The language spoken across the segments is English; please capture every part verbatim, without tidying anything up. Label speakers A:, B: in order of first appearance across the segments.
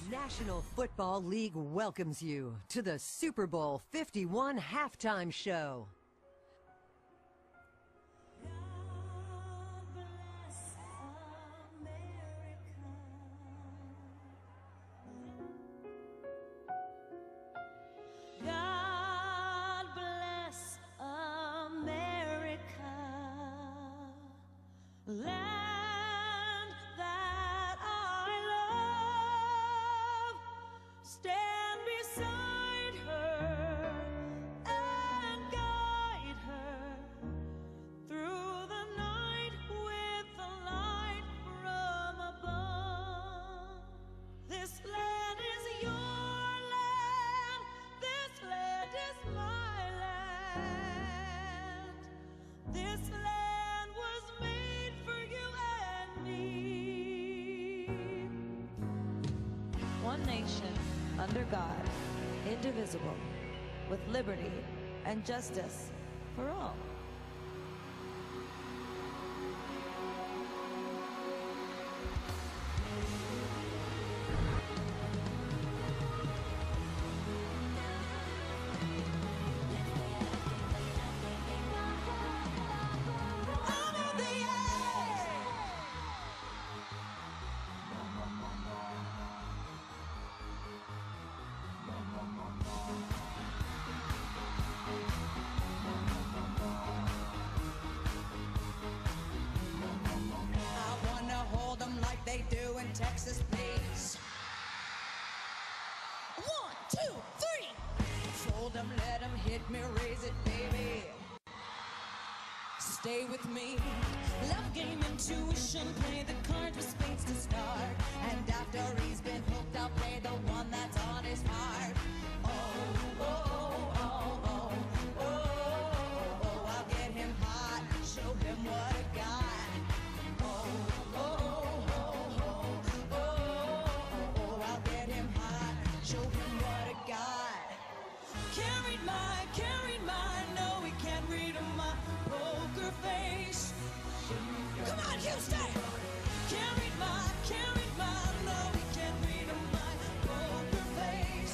A: National Football League welcomes you to the Super Bowl fifty-one halftime show.
B: God bless America, land that I love. Stand beside her and guide her through the night with the light from above. This land is your land, this land is my land. This land was made for you and me. One nation, under God, indivisible, with liberty and justice for all. I'm in the air. I wanna hold them like they do in Texas, please. One, two, three. Fold them, let them hit me, raise it, baby. Stay with me. Love game, intuition, play the cards with spades to start. And after he's been hooked, I'll play the one that's on his heart. Oh, oh, oh, oh, oh, oh, oh, oh, I'll get him hot, show him what I got. Oh, oh, oh, oh, oh, oh, oh, I'll get him hot, show him what I got. Can't read my, can't read my, no, we can't read my poker face. Come on, Houston! Can't read my, can't read my, no, we can't read my poker face.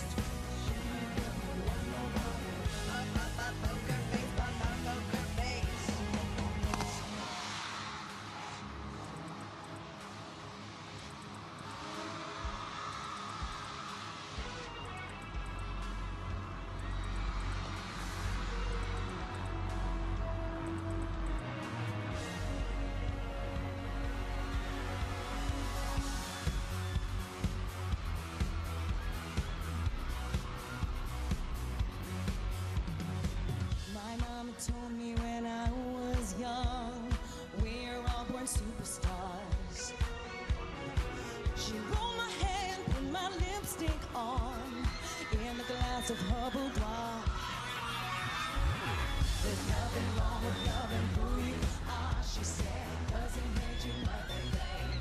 B: My, my, my poker face, my, my poker face. My mama told me when I was young, we're all born superstars. She rolled my hair and put my lipstick on in a glass of her boudoir. There's nothing wrong with loving who you are, she said, 'cause it made you mother babe.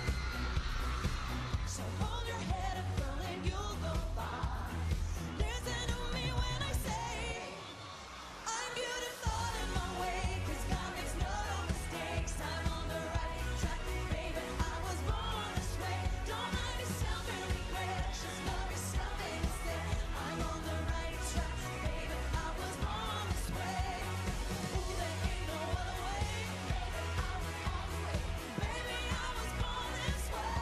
B: So hold your head up, girl, and you'll go far. Listen to me when I say I'm beautiful in my way, 'cause God makes no mistakes. I'm on the right track, baby, I was born this way. Don't mind yourself and regret, just love yourself instead. I'm on the right track, baby, I was born this way. Ooh, there ain't no other way. Baby, I was born this way.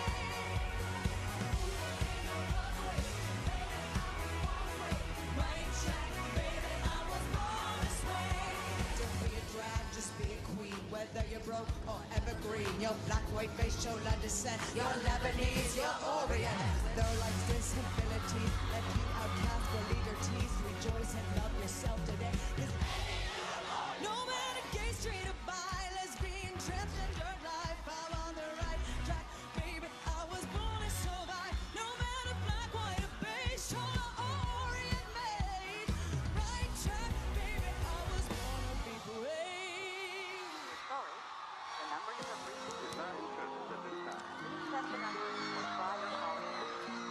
B: Right track, baby, I was born this way. Don't be a drag, just be a queen. Whether you're broke or evergreen, your black, white, facial descent, you're Lebanese, you're Orient. Though life's disability, let you outcast for leader tease. Rejoice and love yourself today. 'Cause no matter gay, straight or bi, lesbian, transgender life, I'm on the right track, baby, I was born to survive. No matter black, white, or beige, tall or Orient made. Right track, baby, I was born to be brave.
C: Sorry, the number you have reached is not in service at this time. Please check the number or try your call again.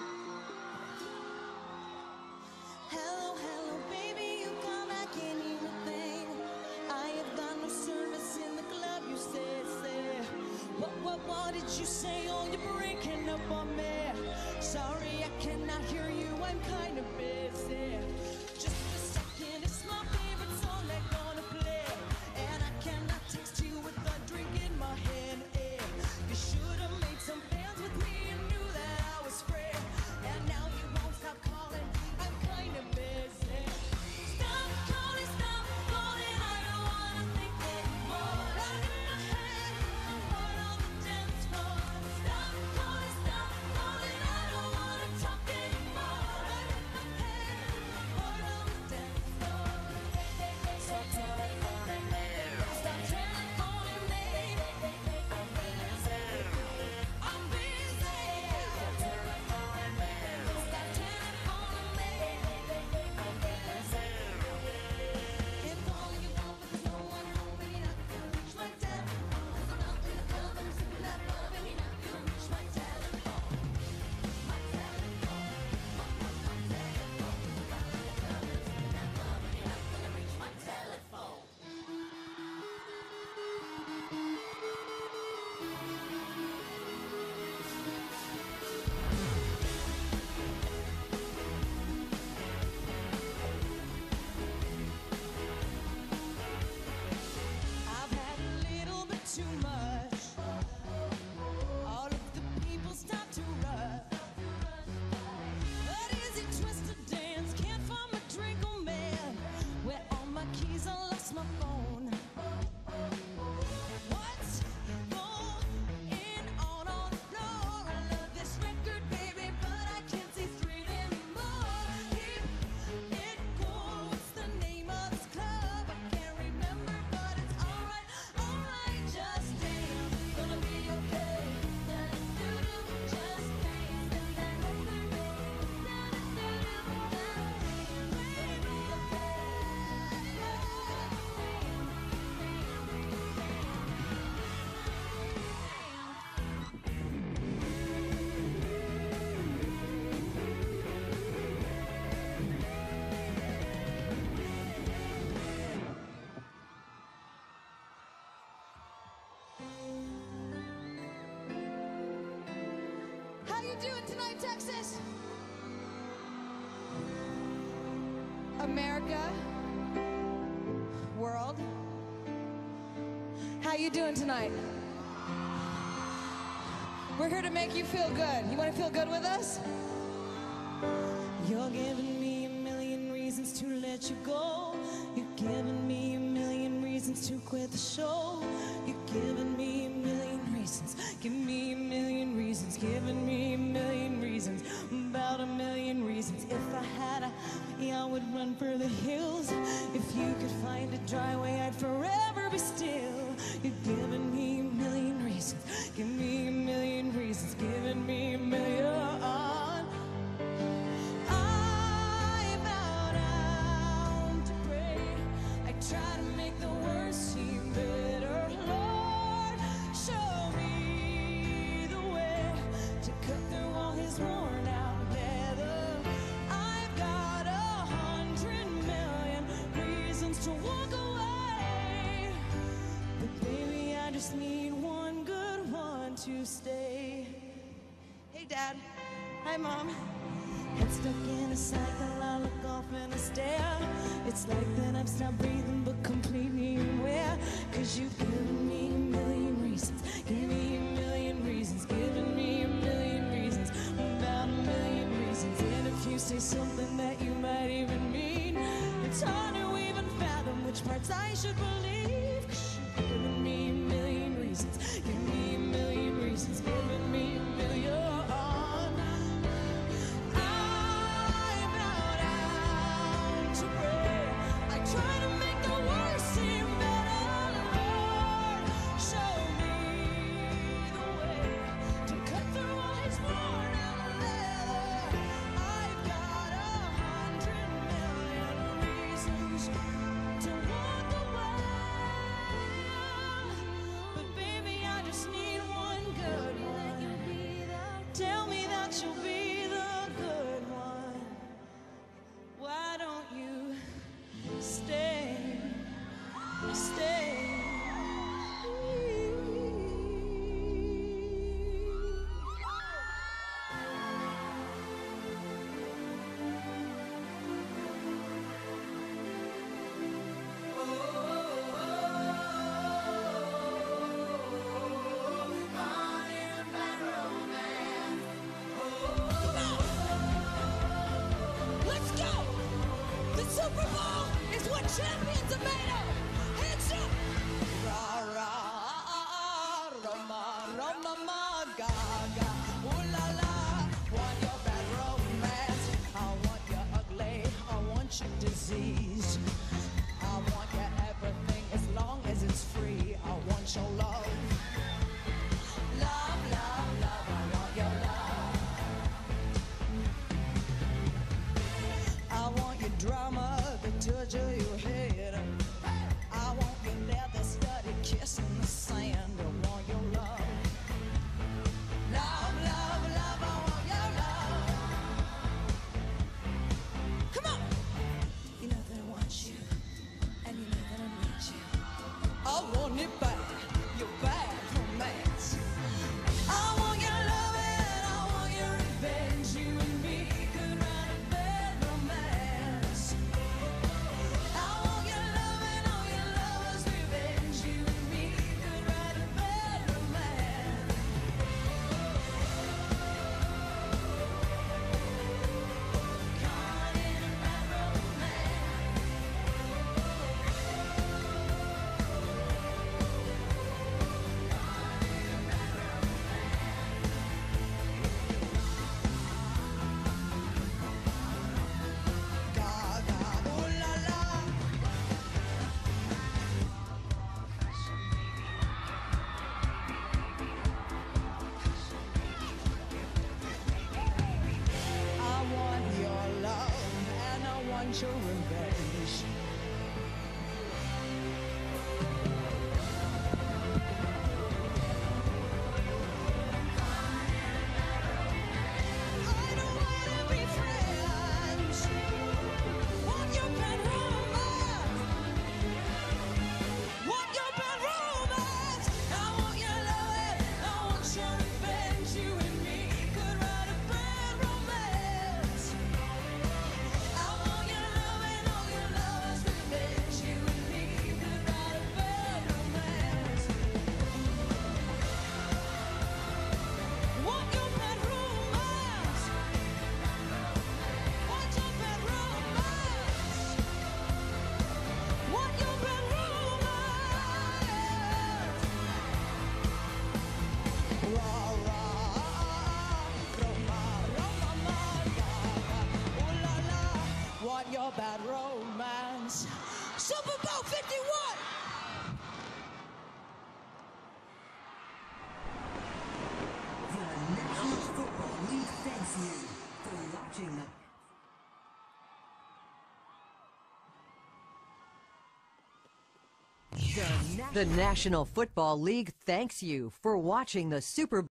B: Hello, hello, baby, you come back anything. I have done no service in the club, you said, say. What, what, what did you say? Oh, you're breaking up on me. Sorry, I cannot hear you, I'm kind of busy. Just a second, it's my favorite song they're gonna play. And I cannot text you with a drink in my hand. Eh. You should have made some plans with me and knew that I was free. And now you won't stop calling, I'm kind of busy. Stop calling, stop calling, I don't wanna think anymore. Out in my head, I'm hard on the dance floor. Stop calling, stop calling, I don't wanna talk anymore. Out in my head, I'm hard on the dance floor. Stop telephoning me, stop telephoning me. I'm busy, I'm busy. Stop telephoning me, stop telephoning me. I'm busy. If all you want, but there's no one home, and you're not gonna reach my telephone. 'Cause I'm not gonna come and sip that love, and you're not gonna reach my telephone. My telephone, my, my, my telephone. 'Cause I'm not gonna come and sip that love, and you're not gonna reach my telephone. I've had a little bit too much. All of the people start to rush. But is it twisted dance? Can't find my drink, oh man. Where all my keys? I lost my phone. What's going on on the floor? I love this record, baby, but I can't see straight anymore. Keep it cool. What's the name of this club? I can't remember, but it's alright, alright. Just dance, gonna be okay. Da-da-doo-doo, just dance. Da-da-doo-doo, How you doing tonight, Texas? America? World? How you doing tonight? We're here to make you feel good. You want to feel good with us? You're giving me a million reasons to let you go. You're giving me a million reasons to quit the show. You're giving me a million reasons. Give me a million reasons. Giving me a million reasons. About a million reasons. If I had a, yeah, I would run for the hills. If you could find a dry way, I'd forever be still. You're giving me a million reasons. Give me a million reasons. Giving me a million. I bow down to pray. I try to make the worst seem better. Lord, show me the way to cut through all his worn out leather. I've got a hundred million reasons to walk away, but baby, I just need one good one to stay. Hey, Dad. Hi, Mom. Head stuck in a cycle, I look off and I stare. It's like that I've stopped breathing, but completely aware. Cause you've given me a million reasons. Give me a million reasons. Giving me a million reasons. About a million reasons. And if you say something that you might even mean, it's hard to even fathom which parts I should believe. Cause you've given me a million reasons. Give me a million reasons. Giving me a million. Try to make the worst seem better, Lord. Show me the way to cut through all his worn out leather. I've got a hundred million reasons to walk away. want your revenge. I don't wanna be friends. Want your bad romance. Want your bad romance. I want your love. I want your revenge. You and me could write a bad romance. I want your love and all your love's revenge. You and me could write a bad romance. Want your bad romance. Want your bad romance. Want your bad romance. Ra ra, Roma, Roma, ooh la la. Want your bad romance. Super Bowl fifty-one.
A: The National Football League thanks you for watching the The, Na- the National Football League thanks you for watching the Super